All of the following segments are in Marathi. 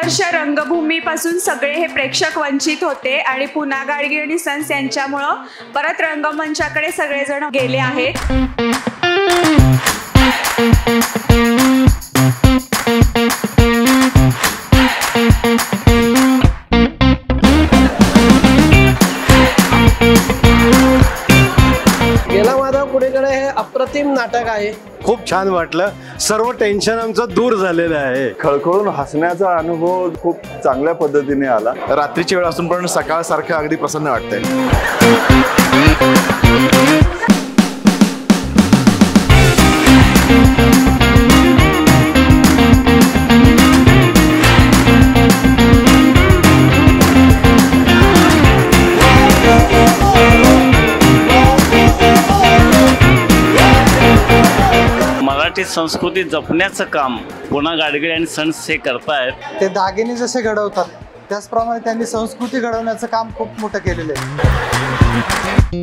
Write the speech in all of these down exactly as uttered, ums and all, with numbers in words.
वर्ष रंगभूमीपासून सगळे हे प्रेक्षक वंचित होते आणि पुन्हा गाडगीळ आणि सन्स यांच्यामुळं परत रंगमंचाकडे सगळेजण गेले आहेत। गेला माधव पुणेकडे हे अप्रतिम नाटक आहे। खूप छान वाटलं, सर्व टेन्शन आमचं दूर झालेलं आहे। खळखळून हसण्याचा अनुभव खूप चांगल्या पद्धतीने आला। रात्रीची वेळ असून पण सकाळ सारखं अगदी प्रसन्न वाटतंय। मराठी संस्कृती जपण्याचं काम पुन्हा गाडगीळ आणि सन्स हे करतायत। ते दागिने जसे घडवतात त्याचप्रमाणे त्यांनी संस्कृती घडवण्याचं काम खूप मोठं केलेलं आहे।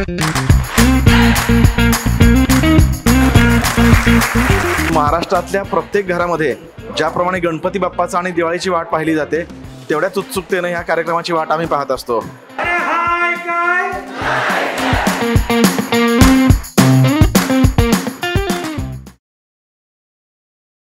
महाराष्ट्रातल्या प्रत्येक घरामध्ये ज्याप्रमाणे गणपती बाप्पाचा आणि दिवाळीची वाट पाहिली जाते, तेवढ्याच उत्सुकतेने ह्या कार्यक्रमाची वाट आम्ही पाहत असतो।